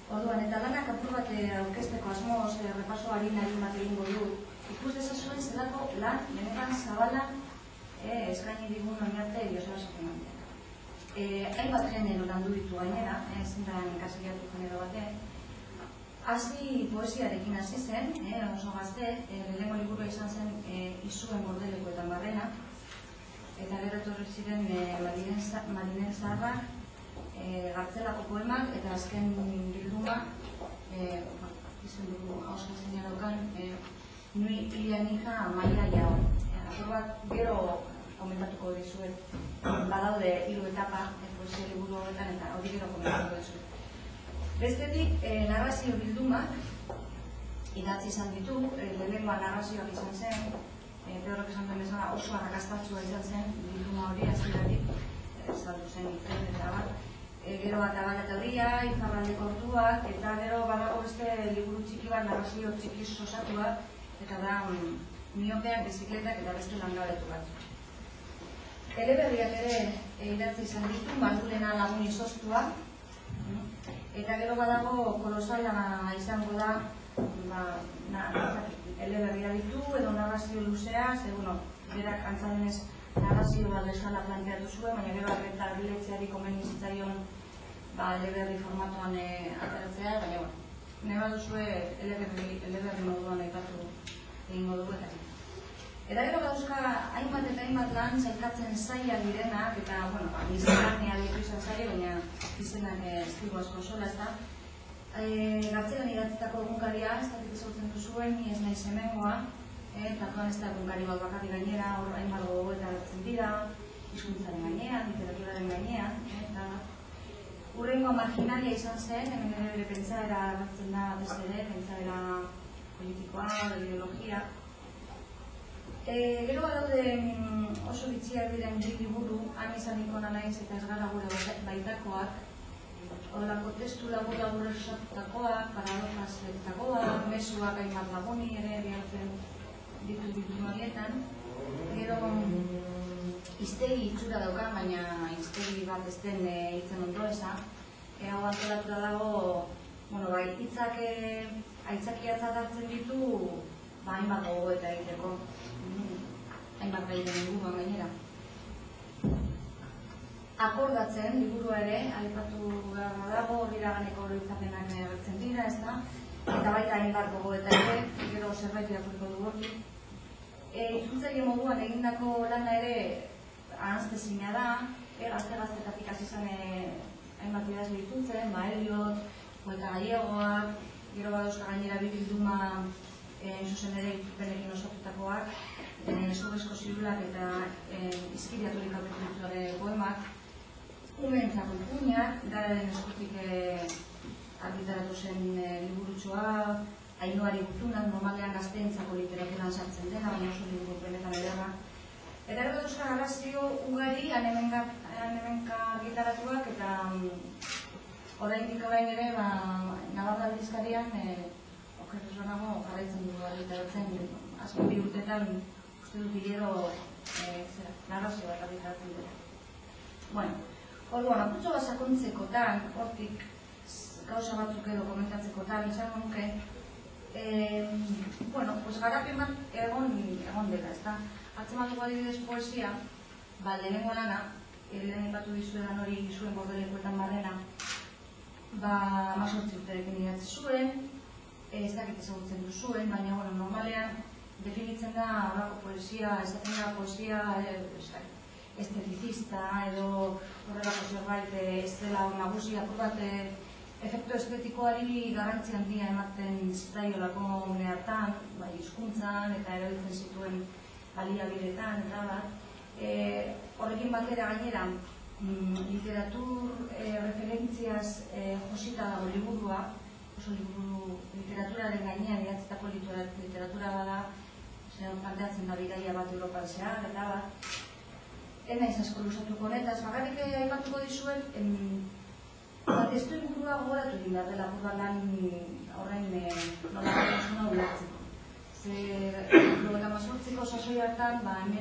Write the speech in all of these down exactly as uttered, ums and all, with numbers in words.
Orduan, eta lanak apur bat aurkezteko asmoz, repaso harin harin bat egingo du. Ikus dezazuen zelako lan, benetan zabala eskaini digun oinarte Joseba Sacrimantek. Hainbat genero landu ditu gainera, ezin da ikasiliatu genero batek. Hasi poesiarekin hasi zen, oso gazte, lehenengo liburua izan zen Izuen Bordeleko eta Barrena, eta gero etorri ziren Marinen Zaharrak, Gartzelako poemak, eta azken bilduma, izan dugu hauska zeina daukan, Nui Ilian hija Maia Jaon. Apur bat, gero komentatuko dizuet, badaude hiru etapa, poesia liburu horretan, eta hori gero komentatuko dizuet. Bestetik, narrazio bildumak idatzi izan ditu, lehenengoa narrazioak izan zen, Pedrok esan den bezala oso arrakastatsua izan zen bilduma hori hasieratik, saldu zen itzen eta bat. Gero bat Abala eta Euria, Izarraldeko Orduak, eta gero badago beste liburu txiki bat, narrazio txikiz osatuak, eta da miopeak, bizikletak eta beste langabetu bat. Eleberriak ere idatzi izan ditu, Mardulena lagun izoztua, eta gero badago kolosala izango da, eleberria ditu edo narrazio luzea, segun, berak antzadenez narrazio bat bezala planteatu zuen, baina gero arreta biletzeari komeni zitzaion eleberri formatuan ateratzea, baina nahi bat duzue eleberri moduan aipatu egingo dugu eta. Eta gero gauzka hainbat eta hainbat lan zailkatzen zaila direnak, eta, bueno, nizkarnea ditu izan zaila, baina izenak ez dugu asko sola, ez da. Gartzelan idatzitako egunkaria, ez dakit ezautzen duzuen, ni ez nahi hemengoa, tatuan ez da egunkari bat bakarri gainera, hor hainbat gogo eta hartzen dira, hizkuntzaren gainean, literaturaren gainean, eta hurrengoa marginalia izan zen, hemen ere pentsaera hartzen da beste ere, pentsaera politikoa, ideologia. Gero badaude oso bitxiak diren bi liburu, han izan ikona naiz eta ez gara gure baitakoak, horrelako testu labur labur esatutakoak, paradojas betetakoak, mesuak hainbat laguni ere bihartzen ditu ditu horietan. Gero iztegi itxura daukan, baina iztegi bat ez den hitzen ondo eza. Hau antolatura dago, hitzak aitzakiatzat hartzen ditu, hainbat gogo eta egiteko, hainbat gaiten inguruan gainera. Akordatzen, liburua ere, aipatu gara dago, hori iraganeko oroitzapenak agertzen dira, ez da? Eta baita hainbat gogo eta ere, gero zerbait irakurriko dugu hori. Hizkuntzari moduan egindako lana ere ahanztezina da, gazte-gaztetatik hasi zen hainbat idazle itzultzen, Eliot, poeta gallegoak, gero badauzka gainera bi bilduma zuzen ere itzulpenekin osatutakoak, Zurrezko Zirulak eta Izkiriaturik aurretu poemak, umeentzako ipuinak, gararen eskutik argitaratu zen liburutxoa, Ainuari Gutunak, normalean gazteentzako literaturan sartzen dena, baina oso liburu benetan ederra. Eta gero dauzka narrazio ugari, han-hemenka argitaratuak, eta oraindik orain ere, Navarra aldizkarian, okerrez banago jarraitzen dugu argitaratzen, azken bi urtetan, uste dut hilero narrazio bat argitaratzen dira. Bueno, orduan, apurtxo bat sakontzekotan, hortik gauza batzuk edo komentatzekotan, izan nuke, bueno, pues garapen bat egon dela, ez da? Atzeman dugu adibidez poesia, lehenengo lana, lehen ipatu dizuedan hori Izuen Bordeleko eta Barrena, hamazortzi urterekin idatzi zuen, ez dakit ezagutzen du zuen, baina normalean definitzen da horrako poesia, esaten da poesia esteticista edo horrelako zerbait ez dela nagusi apur bat efektu estetikoari garrantzi handia ematen zitzaiolako une hartan, bai hizkuntzan eta erabiltzen zituen baliabideetan eta bat. Horrekin batera gainera, literatur referentziaz josita dago liburua, oso liburu literaturaren gainean idatzitako literatura bada, zelan planteatzen da bidaia bat Europan zehar eta bat. Ena izasko lusatuko honetaz, bakarrik aipatuko dizuet, testu ingurua gogoratu egin behar dela, burra lan horren nola gaitasuna ulertzeko. Ze mazortziko sasoi hartan,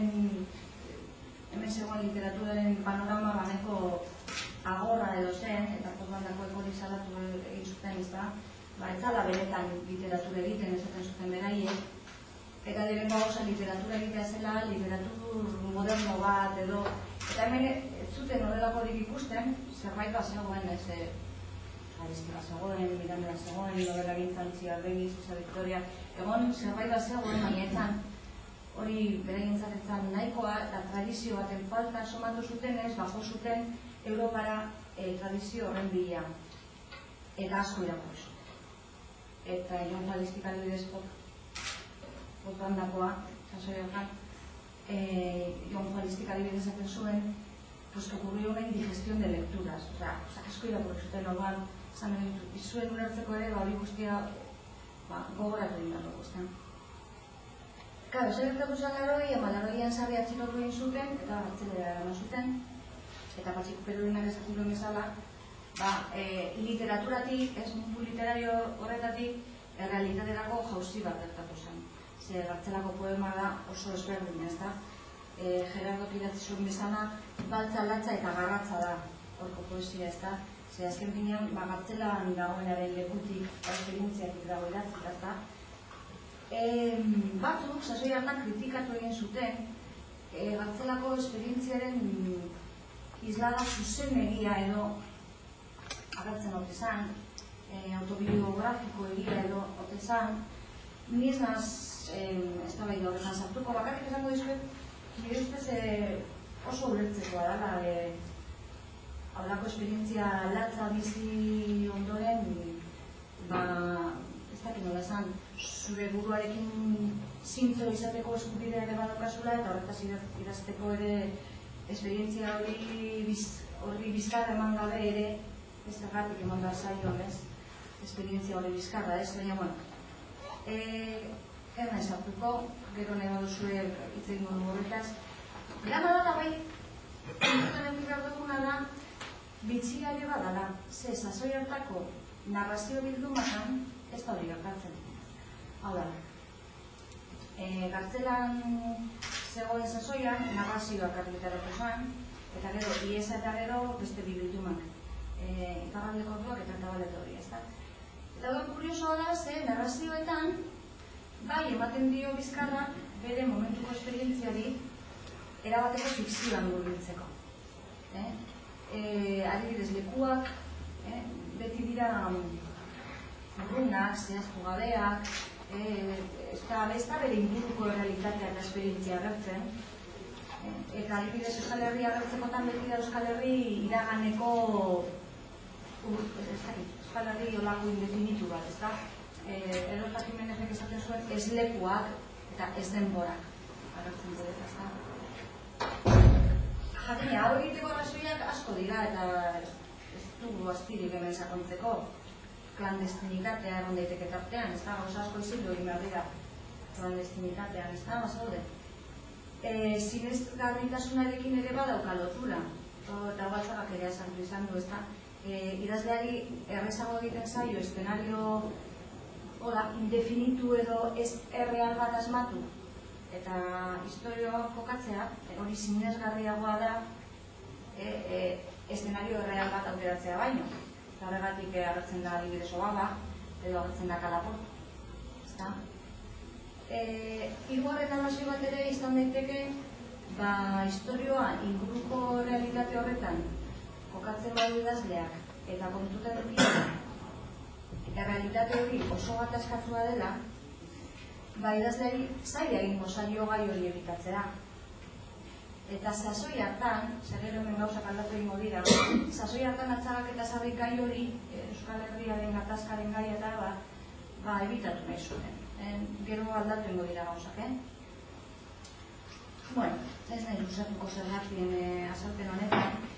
hemen zegoen literaturaren panorama baneko agorra edo zen, eta portlandako ekori salatu egin zuten ezta? Ba, ez zala benetan literatura egiten esaten zuten beraiek, eta lehenengo gauza literatura egitea zela, literatur moderno bat edo, eta hemen ez zuten horrelakorik ikusten, zerbait bat zegoen, ez, Ariztira zegoen, Miranda zegoen, novela gintzan, Ziarbegi, Zuza Victoria, egon zerbait bat zegoen, baina etzan, hori bere gintzatetzan nahikoa, eta tradizio baten falta somatu zuten ez, bajo zuten Europara tradizio horren bila, eta asko irakurri zuten. Eta Jon Juanistik adibidez potbandakoa, sasoi hortan, Jon Juanistik adibidez esaten zuen, pues que ocurrió una indigestión de lecturas, o sea, asko irakurri zuten orduan, zan izuen ulertzeko ere, hori guztia gogoratu egin dago, ezta? Claro, zer gertatu zen Larroi, ama Larroian sarri atxilotu egin zuten, eta hartzelera eraman zuten, eta Patxiko Perulinak esatzen duen bezala, literaturatik, ez mundu literario horretatik, errealitaterako jauzi bat gertatu zen. Zer Gartzelako poema da oso ezberdin, ez da? Gerardo idatzi zuen bezala, baltza, latza eta garratza da horko poesia, ez da? Zer azken finean, Gartzelan dagoenaren lekutik, esperientziatik dago idatzi, ez da? Batzuk, sasoi hartan kritikatu egin zuten, Gartzelako esperientziaren islada zuzenegia edo agertzen ote zan, autobiografiko egia edo ote zan, ni ez naz, ez da baita horretan sartuko, bakarrik esango dizuet, nire ustez oso ulertzekoa da, haulako esperientzia latza bizi ondoren, ba, ez dakit nola esan, zure buruarekin zintzo izateko eskubidea ere badokazula, eta horretaz idazteko ere esperientzia hori bizkarra eman gabe ere, ez erratik eman da zaioan, ez? Esperientzia hori bizkarra, ez? Baina, bueno, erna esartuko, gero nahi baduzue hitz egin dugu horretaz. Gana da, bai, entzuten behar duguna da, bitxia ere badala, ze, sasoi hartako narrazio bildumakan, ez da hori gertatzen. Hau da, Gartzelan zegoen sasoian, narrazioak argitaratu zuen, eta gero, iesa eta gero, beste bi bildumak. Iparraldeko orduak eta Tabalete hori, ez da? Eta hori kuriosoa da, ze narrazioetan, bai, ematen dio bizkarra, bere momentuko esperientziari, erabateko fikzioan gurbiltzeko. Adibidez, lekuak, beti dira urrunak, zehaztu gabeak, ez da bere inguruko realitatea eta esperientzia agertzen, eta adibidez Euskal Herria agertzekotan beti da Euskal Herri iraganeko Euskal Herri olako indefinitu bat, ez da? Erosta Jimenezek esaten zuen ez lekuak eta ez denborak agertzen dut, ez da? Jakina, hau egiteko arrazoiak asko dira eta ez dugu azpirik hemen sakontzeko. Klandestinitatea egon daiteke tartean, ez da? Gauza asko izindu egin behar dira klandestinitatean, ez da? Bazaude? Zinezgarritasunarekin ere badauka lotura, eta baltzagak ere esantu izan du, ez da? Idazleari errezago egiten zaio, eszenario indefinitu edo ez erreal bat asmatu, eta historioa kokatzea, hori zinezgarriagoa da eszenario erreal bat aukeratzea baino. Eta horregatik agertzen da adibidez Obama, edo agertzen da Kalaportu, ez da? Hirugarren arrazoi bat ere izan daiteke, historioa inguruko realitate horretan kokatzen badu idazleak eta kontutan edukitzen, eta realitate hori oso bat askatzua dela, idazleari zaila egingo zaio gai hori ebitatzea. Eta sasoi hartan, zer gero hemen gauzak aldatu egingo dira, sasoi hartan atzagak eta zarri gai hori, Euskal Herriaren gatazkaren gai eta ba, ebitatu nahi zuten. Gero aldatu egingo dira gauzak, eh? Bueno, ez nahi luzatuko zergatien azalpen honetan,